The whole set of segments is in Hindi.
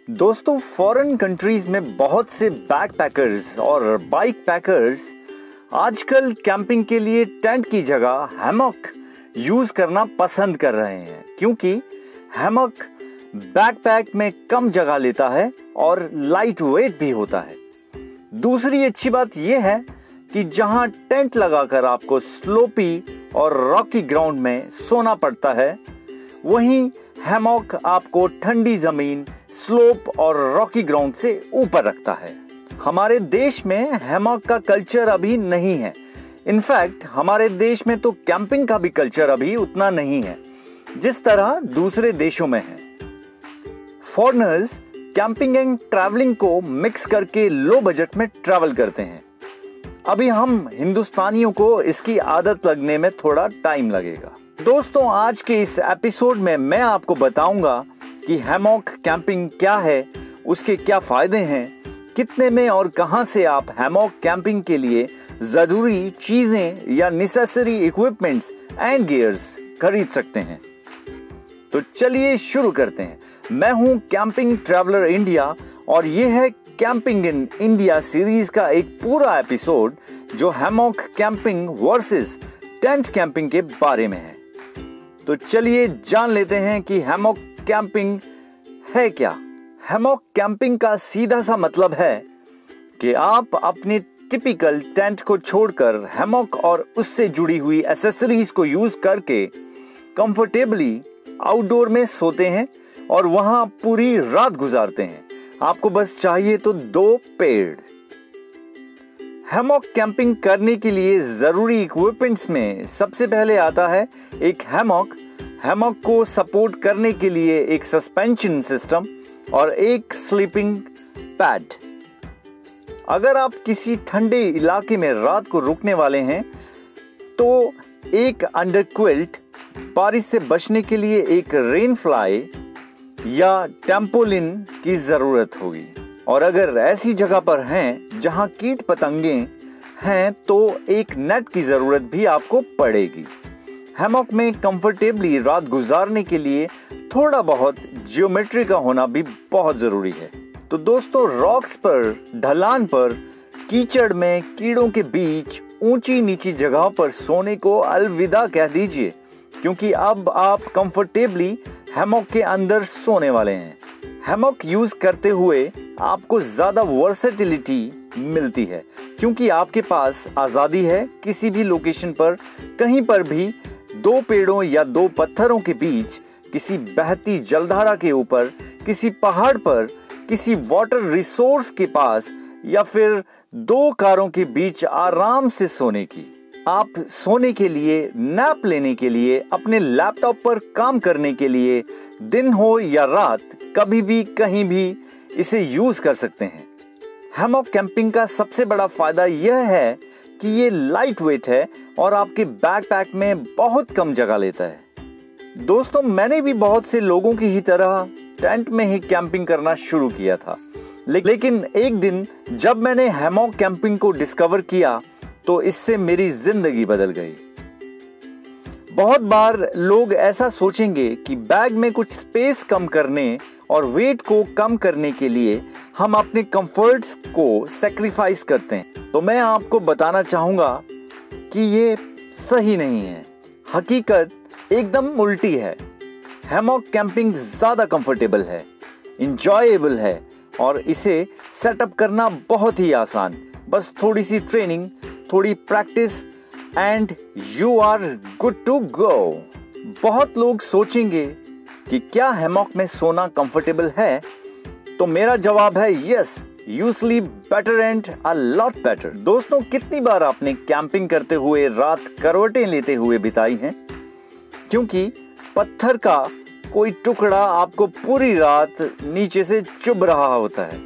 दोस्तों, फॉरेन कंट्रीज में बहुत से बैकपैकर्स और बाइक पैकर्स आजकल कैंपिंग के लिए टेंट की जगह हैमॉक यूज करना पसंद कर रहे हैं, क्योंकि हैमॉक बैकपैक में कम जगह लेता है और लाइट वेट भी होता है। दूसरी अच्छी बात यह है कि जहां टेंट लगाकर आपको स्लोपी और रॉकी ग्राउंड में सोना पड़ता है, वहीं हैमॉक आपको ठंडी जमीन, स्लोप और रॉकी ग्राउंड से ऊपर रखता है। हमारे देश में हैमॉक का कल्चर अभी नहीं है। इनफैक्ट हमारे देश में तो कैंपिंग का भी कल्चर अभी उतना नहीं है जिस तरह दूसरे देशों में है। फॉरेनर्स कैंपिंग एंड ट्रैवलिंग को मिक्स करके लो बजट में ट्रैवल करते हैं। अभी हम हिंदुस्तानियों को इसकी आदत लगने में थोड़ा टाइम लगेगा। दोस्तों, आज के इस एपिसोड में मैं आपको बताऊंगा कि हैमॉक कैंपिंग क्या है, उसके क्या फायदे हैं, कितने में और कहां से आप हैमॉक कैंपिंग के लिए जरूरी चीजें या नेसेसरी इक्विपमेंट्स एंड गियर्स खरीद सकते हैं। तो चलिए शुरू करते हैं। मैं हूं कैंपिंग ट्रैवलर इंडिया और यह है कैंपिंग इन इंडिया सीरीज का एक पूरा एपिसोड जो hammock camping versus tent camping के बारे में है। तो चलिए जान लेते हैं कि हैमॉक कैंपिंग है क्या। हैमॉक कैंपिंग का सीधा सा मतलब है कि आप अपने टिपिकल टेंट को छोड़कर हैमॉक और उससे जुड़ी हुई एसेसरीज को यूज करके कंफर्टेबली आउटडोर में सोते हैं और वहां पूरी रात गुजारते हैं। आपको बस चाहिए तो 2 पेड़। हैमॉक कैंपिंग करने के लिए जरूरी इक्विपमेंट्स में सबसे पहले आता है एक हैमॉक को सपोर्ट करने के लिए एक सस्पेंशन सिस्टम और एक स्लीपिंग पैड। अगर आप किसी ठंडे इलाके में रात को रुकने वाले हैं तो एक अंडरक्विल्ट, बारिश से बचने के लिए एक रेन फ्लाई या टेम्पोलिन की जरूरत होगी। और अगर ऐसी जगह पर हैं जहां कीट पतंगे हैं तो एक नेट की जरूरत भी आपको पड़ेगी। हैमॉक में कंफर्टेबली रात गुजारने के लिए थोड़ा बहुत ज्योमेट्री का होना भी बहुत जरूरी है। तो दोस्तों, रॉक्स पर, ढलान पर, कीचड़ में, कीड़ों के बीच, ऊंची नीची जगहों पर सोने को अलविदा कह दीजिए, क्योंकि अब आप कंफर्टेबली हैमॉक के अंदर सोने वाले हैं। हैमॉक यूज करते हुए आपको ज्यादा वर्सेटिलिटी मिलती है, क्योंकि आपके पास आजादी है किसी भी लोकेशन पर, कहीं पर भी 2 पेड़ों या 2 पत्थरों के बीच, किसी बहती जलधारा के ऊपर, किसी पहाड़ पर, किसी वाटर रिसोर्स के पास या फिर 2 कारों के बीच आराम से सोने की। आप सोने के लिए, नैप लेने के लिए, अपने लैपटॉप पर काम करने के लिए, दिन हो या रात, कभी भी कहीं भी इसे यूज कर सकते हैं। हैमॉक कैंपिंग का सबसे बड़ा फायदा यह है कि ये लाइट वेट है और आपके बैकपैक में बहुत कम जगह लेता है। दोस्तों, मैंने भी बहुत से लोगों की ही तरह टेंट में ही कैंपिंग करना शुरू किया था, लेकिन एक दिन जब मैंने हैमॉक कैंपिंग को डिस्कवर किया तो इससे मेरी जिंदगी बदल गई। बहुत बार लोग ऐसा सोचेंगे कि बैग में कुछ स्पेस कम करने और वेट को कम करने के लिए हम अपने कंफर्ट्स को सैक्रिफाइस करते हैं। तो मैं आपको बताना चाहूंगा कि ये सही नहीं है। हकीकत एकदम उल्टी है। हैमॉक कैंपिंग ज्यादा कंफर्टेबल है, इंजॉयबल है और इसे सेटअप करना बहुत ही आसान। बस थोड़ी सी ट्रेनिंग, थोड़ी practice and you are good to go. बहुत लोग सोचेंगे कि क्या हैमॉक में सोना कंफर्टेबल है, तो मेरा जवाब है yes, you sleep better and a lot better. दोस्तों, कितनी बार आपने कैंपिंग करते हुए रात करवटें लेते हुए बिताई हैं, क्योंकि पत्थर का कोई टुकड़ा आपको पूरी रात नीचे से चुभ रहा होता है।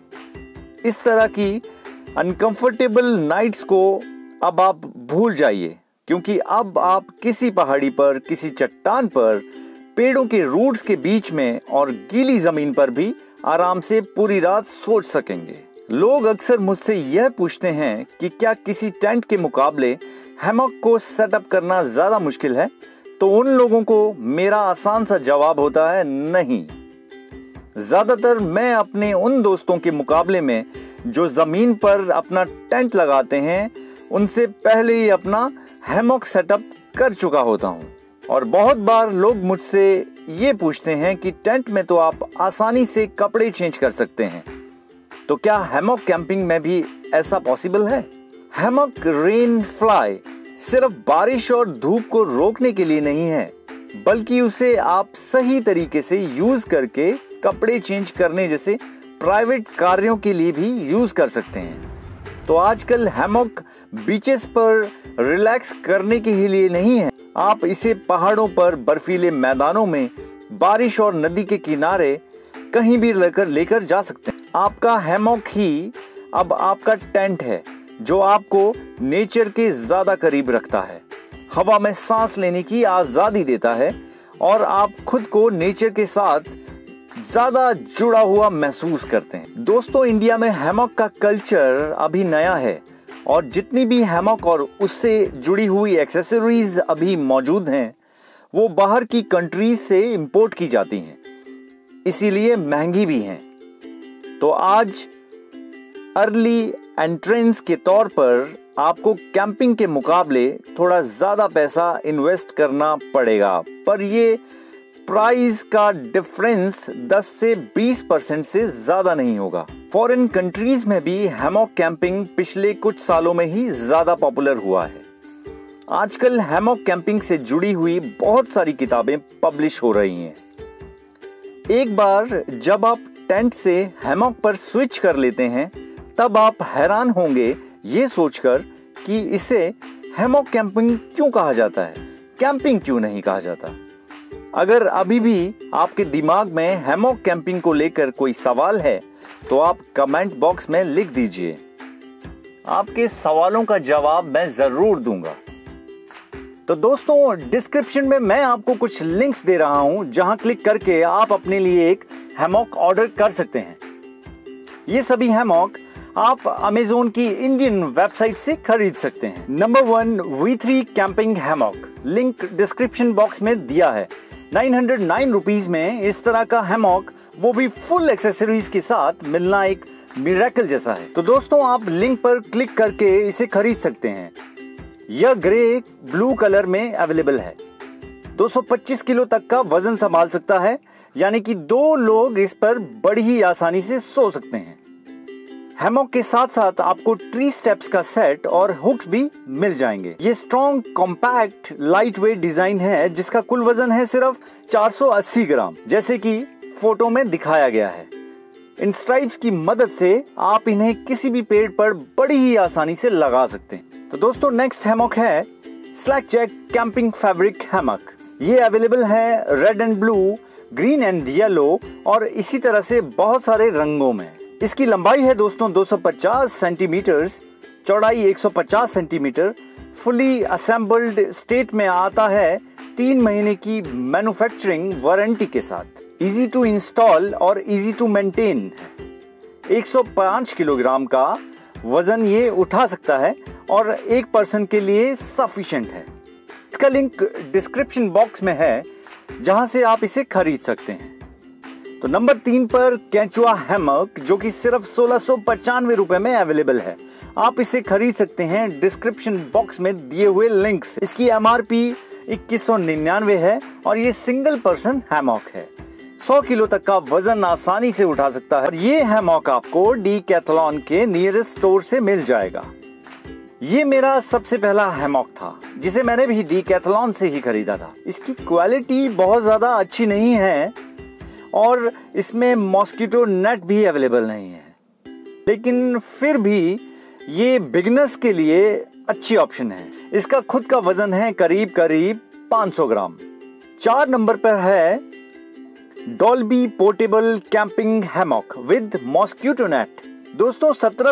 इस तरह की अनकंफर्टेबल नाइट्स को अब आप भूल जाइए, क्योंकि अब आप किसी पहाड़ी पर, किसी चट्टान पर, पेड़ों के रूट्स के बीच में और गीली जमीन पर भी आराम से पूरी रात सोच सकेंगे। लोग अक्सर मुझसे यह पूछते हैं कि क्या किसी टेंट के मुकाबले हैमॉक को सेटअप करना ज्यादा मुश्किल है, तो उन लोगों को मेरा आसान सा जवाब होता है नहीं। ज्यादातर मैं अपने उन दोस्तों के मुकाबले में जो जमीन पर अपना टेंट लगाते हैं उनसे पहले ही अपना हैमॉक सेटअप कर चुका होता हूँ। और बहुत बार लोग मुझसे ये पूछते हैं कि टेंट में तो आप आसानी से कपड़े चेंज कर सकते हैं, तो क्या हैमॉक कैंपिंग में भी ऐसा पॉसिबल है? हैमॉक रेन फ्लाई सिर्फ बारिश और धूप को रोकने के लिए नहीं है, बल्कि उसे आप सही तरीके से यूज करके कपड़े चेंज करने जैसे प्राइवेट कार्यों के लिए भी यूज कर सकते हैं। तो आजकल हैमॉक बीचेस पर रिलैक्स करने के ही लिए नहीं है, आप इसे पहाड़ों पर, बर्फीले मैदानों में, बारिश और नदी के किनारे कहीं भी लेकर जा सकते हैं। आपका हैमॉक ही अब आपका टेंट है जो आपको नेचर के ज्यादा करीब रखता है, हवा में सांस लेने की आजादी देता है और आप खुद को नेचर के साथ ज्यादा जुड़ा हुआ महसूस करते हैं। दोस्तों, इंडिया में हैमॉक का कल्चर अभी नया है और जितनी भी हैमॉक और उससे जुड़ी हुई एक्सेसरीज अभी मौजूद हैं वो बाहर की कंट्रीज से इंपोर्ट की जाती हैं, इसीलिए महंगी भी हैं। तो आज अर्ली एंट्रेंस के तौर पर आपको कैंपिंग के मुकाबले थोड़ा ज्यादा पैसा इन्वेस्ट करना पड़ेगा, पर ये प्राइस का डिफरेंस 10 से 20% से ज्यादा नहीं होगा। फॉरेन कंट्रीज में भी हैमॉक कैंपिंग पिछले कुछ सालों में ही ज्यादा पॉपुलर हुआ है। आजकल हैमॉक कैंपिंग से जुड़ी हुई बहुत सारी किताबें पब्लिश हो रही हैं। एक बार जब आप टेंट से हैमॉक पर स्विच कर लेते हैं तब आप हैरान होंगे ये सोचकर कि इसे हैमॉक कैंपिंग क्यों कहा जाता है, कैंपिंग क्यों नहीं कहा जाता। अगर अभी भी आपके दिमाग में हैमॉक कैंपिंग को लेकर कोई सवाल है तो आप कमेंट बॉक्स में लिख दीजिए, आपके सवालों का जवाब मैं जरूर दूंगा। तो दोस्तों, डिस्क्रिप्शन में मैं आपको कुछ लिंक्स दे रहा हूं जहां क्लिक करके आप अपने लिए एक हैमॉक ऑर्डर कर सकते हैं। ये सभी हैमॉक आप अमेज़न की इंडियन वेबसाइट से खरीद सकते हैं। Number 1 V3 camping hammock, link description box में दिया है। 909 रुपीज में इस तरह का हैमॉक, वो भी फुल एक्सेसरीज के साथ मिलना एक मिरेकल जैसा है। तो दोस्तों, आप लिंक पर क्लिक करके इसे खरीद सकते हैं। यह ग्रे ब्लू कलर में अवेलेबल है। 225 किलो तक का वजन संभाल सकता है, यानी कि 2 लोग इस पर बड़ी ही आसानी से सो सकते हैं। हैमॉक के साथ साथ आपको ट्री स्टेप्स का सेट और हुक्स भी मिल जाएंगे। ये strong, compact, light weight design है जिसका कुल वजन है सिर्फ 480 ग्राम, जैसे कि फोटो में दिखाया गया है। इन स्ट्राइप्स की मदद से आप इन्हें किसी भी पेड़ पर बड़ी ही आसानी से लगा सकते हैं। तो दोस्तों, नेक्स्ट हैमॉक है स्लैकजैक कैंपिंग फैब्रिक हैमॉक। ये अवेलेबल है red and blue, green and yellow और इसी तरह से बहुत सारे रंगों में। इसकी लंबाई है दोस्तों 250 सेंटीमीटर, चौड़ाई 150 सेंटीमीटर। फुली असेंबल्ड स्टेट में आता है 3 महीने की मैन्युफैक्चरिंग वारंटी के साथ। इजी टू इंस्टॉल और इजी टू मेंटेन है। 105 किलोग्राम का वजन ये उठा सकता है और एक पर्सन के लिए सफिशिएंट है। इसका लिंक डिस्क्रिप्शन बॉक्स में है जहां से आप इसे खरीद सकते हैं। तो नंबर 3 पर केंचुआ हैमॉक, जो कि सिर्फ 1695 रुपए में अवेलेबल है। आप इसे खरीद सकते हैं डिस्क्रिप्शन बॉक्स में दिए हुए लिंक से। इसकी MRP 2199 है और ये सिंगल पर्सन हैमॉक है। 100 किलो तक का वजन आसानी से उठा सकता है और ये हैमॉक आपको डीकैथलॉन के नियरेस्ट स्टोर से मिल जाएगा। ये मेरा सबसे पहला हैमॉक था जिसे मैंने भी डीकैथलॉन से ही खरीदा था। इसकी क्वालिटी बहुत ज्यादा अच्छी नहीं है और इसमें मॉस्किटो नेट भी अवेलेबल नहीं है, लेकिन फिर भी ये बिगिनर्स के लिए अच्छी ऑप्शन है। इसका खुद का वजन है करीब 500 ग्राम। 4 नंबर पर है Dolby portable camping hammock with mosquito net. दोस्तों,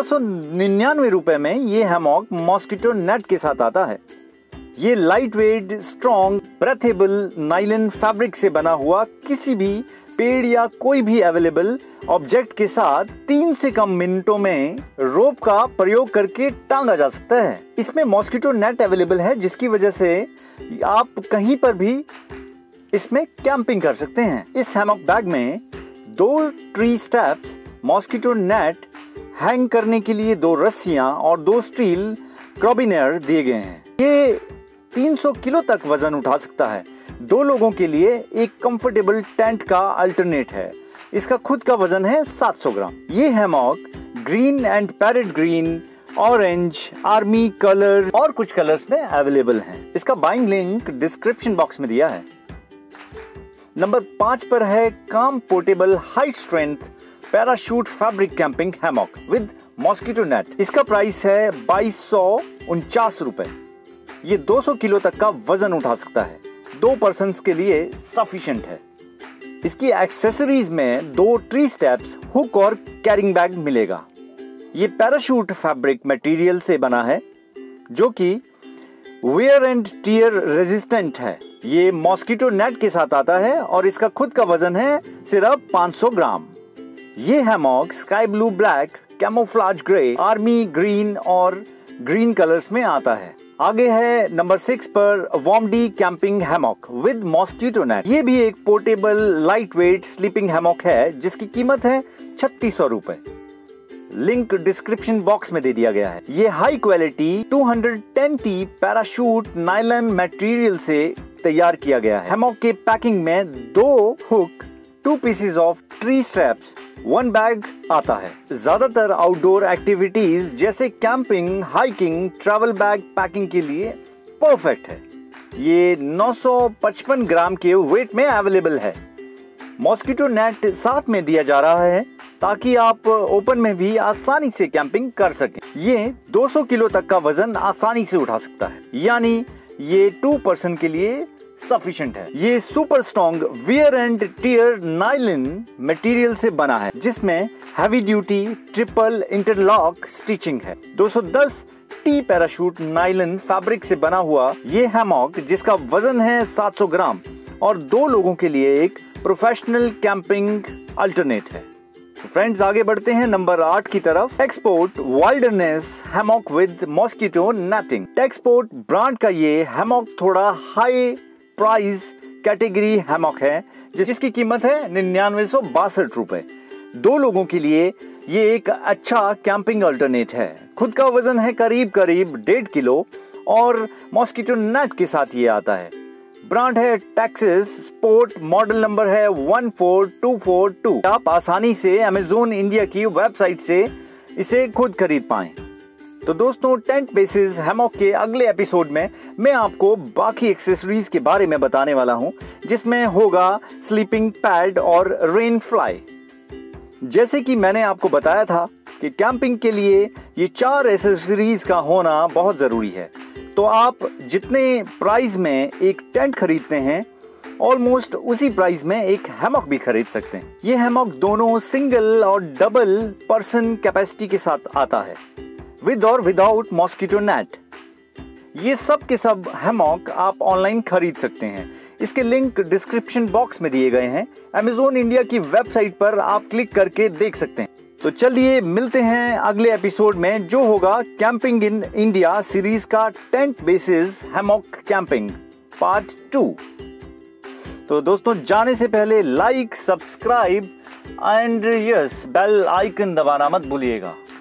1799 रुपए में ये हैमॉक मॉस्किटो नेट के साथ आता है। ये light weight, strong, breathable nylon fabric से बना हुआ किसी भी पेड़ या कोई भी अवेलेबल ऑब्जेक्ट के साथ 3 से कम मिनटों में रोप का प्रयोग करके टांगा जा सकता है। इसमें मॉस्किटो नेट अवेलेबल है जिसकी वजह से आप कहीं पर भी इसमें कैंपिंग कर सकते हैं। इस हैमॉक बैग में 2 tree steps, mosquito net hang करने के लिए 2 रस्सियां और 2 स्टील क्रॉबिनेर दिए गए हैं। ये 300 किलो तक वजन उठा सकता है। 2 लोगों के लिए एक कंफर्टेबल टेंट का अल्टरनेट है। इसका खुद का वजन है 700 ग्राम। ये hammock green and parrot green, orange, army colour और कुछ कलर्स में अवेलेबल है। इसका बाइंग लिंक डिस्क्रिप्शन बॉक्स में दिया है। नंबर 5 पर है काम portable high strength parachute fabric camping hammock with mosquito net. इसका प्राइस है 2249 रुपए। ये 200 किलो तक का वजन उठा सकता है। 2 पर्सन्स के लिए सफिशिएंट है। इसकी एक्सेसरीज में 2 ट्री स्टेप्स, हुक और कैरिंग बैग मिलेगा। ये पैराशूट फैब्रिक मटेरियल से बना है जो कि वेयर एंड टियर रेजिस्टेंट है। ये मॉस्किटो नेट के साथ आता है और इसका खुद का वजन है सिर्फ 500 ग्राम। ये hammock sky blue, black, camouflage grey, army green और ग्रीन कलर्स में आता है। आगे है नंबर 6 पर वॉर्मडी camping hammock with mosquito net. ये भी एक portable light weight sleeping hammock है जिसकी कीमत है 3600 रुपए। लिंक डिस्क्रिप्शन बॉक्स में दे दिया गया है। ये high quality 210T parachute nylon material से तैयार किया गया है। हैमॉक के पैकिंग में 2 hook, 2 pieces of tree straps, 1 bag आता है। ज्यादातर आउटडोर एक्टिविटीज जैसे camping, hiking, travel bag packing के लिए परफेक्ट है। ये 955 ग्राम के वेट में अवेलेबल है। मॉस्किटो नेट साथ में दिया जा रहा है ताकि आप ओपन में भी आसानी से कैंपिंग कर सकें। ये 200 किलो तक का वजन आसानी से उठा सकता है, यानी ये 2 पर्सन के लिए सफिशिएंट है। ये super strong wear and tear nylon material से बना है जिसमें heavy duty triple interlock stitching है। 210 टी पैराशूट नायलॉन फैब्रिक से बना हुआ ये हैमॉक जिसका वजन है 700 ग्राम और 2 लोगों के लिए एक प्रोफेशनल कैंपिंग अल्टरनेट है। फ्रेंड्स, आगे बढ़ते हैं नंबर 8 की तरफ। Texport wilderness hammock with mosquito netting. Texport brand का ये हैमॉक थोड़ा हाई प्राइस कैटेगरी हैमॉक है जिसकी कीमत है 9962 रुपए। 2 लोगों के लिए ये एक अच्छा कैंपिंग अल्टरनेट है। खुद का वजन है करीब 1.5 किलो और मॉस्किटो नेट के साथ ये आता है। ब्रांड है टेक्सास स्पोर्ट, मॉडल नंबर है 14242। आप आसानी से अमेज़न इंडिया की वेबसाइट से इसे खुद खरीद पाएं। तो दोस्तों, टेंट बेसिस हैमॉक के अगले एपिसोड में मैं आपको बाकी एक्सेसरीज के बारे में बताने वाला हूं जिसमें होगा स्लीपिंग पैड और रेन फ्लाई। जैसे कि मैंने आपको बताया था कि कैंपिंग के लिए ये 4 एक्सेसरीज का होना बहुत जरूरी है। तो आप जितने प्राइस में एक टेंट खरीदते हैं ऑलमोस्ट उसी प्राइस में एक हैमॉक भी खरीद सकते हैं। ये हैमॉक दोनों सिंगल और डबल पर्सन कैपेसिटी के साथ आता है, विद और विदाउट मॉस्किटो नेट। ये सब के सब हैमॉक आप ऑनलाइन खरीद सकते हैं। इसके लिंक डिस्क्रिप्शन बॉक्स में दिए गए हैं। अमेज़न इंडिया की वेबसाइट पर आप क्लिक करके देख सकते हैं। तो चलिए मिलते हैं अगले एपिसोड में जो होगा कैंपिंग इन इंडिया सीरीज का tent basis hammock camping part 2। तो दोस्तों, जाने से पहले like, subscribe and yes bell icon दबाना मत भूलिएगा।